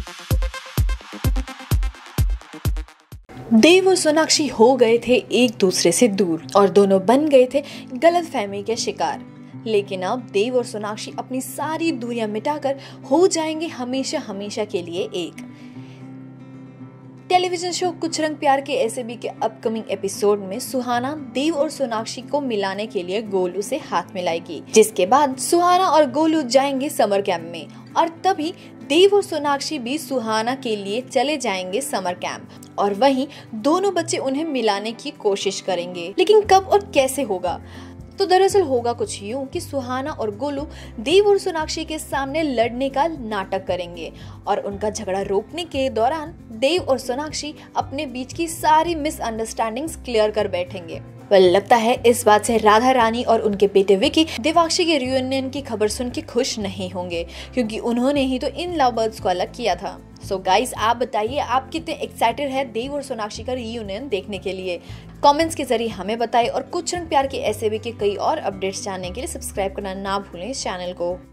देव और सोनाक्षी हो गए थे एक दूसरे से दूर और दोनों बन गए थे गलतफहमी के शिकार। लेकिन अब देव और सोनाक्षी अपनी सारी दूरियां मिटाकर हो जाएंगे हमेशा हमेशा के लिए एक। टेलीविजन शो कुछ रंग प्यार के एसएबी के अपकमिंग एपिसोड में सुहाना देव और सोनाक्षी को मिलाने के लिए गोलू से हाथ मिलाएगी, जिसके बाद सुहाना और गोलू जाएंगे समर कैंप में और तभी देव और सोनाक्षी भी सुहाना के लिए चले जाएंगे समर कैंप और वहीं दोनों बच्चे उन्हें मिलाने की कोशिश करेंगे। लेकिन कब और कैसे होगा? तो दरअसल होगा कुछ यूं कि सुहाना और गोलू देव और सोनाक्षी के सामने लड़ने का नाटक करेंगे और उनका झगड़ा रोकने के दौरान देव और सोनाक्षी अपने बीच की सारी मिसअंडरस्टैंडिंग्स क्लियर कर बैठेंगे। लगता है इस बात से राधा रानी और उनके बेटे विकी देवांशी के रियूनियन की खबर सुन के खुश नहीं होंगे, क्योंकि उन्होंने ही तो इन लव बर्ड्स को अलग किया था। सो गाइस, आप बताइए आप कितने एक्साइटेड है देव और सोनाक्षी का रियूनियन देखने के लिए? कमेंट्स के जरिए हमें बताएं और कुछ रंग प्यार के एसएबी के कई और अपडेट्स जानने के लिए सब्सक्राइब करना ना भूलें इस चैनल को।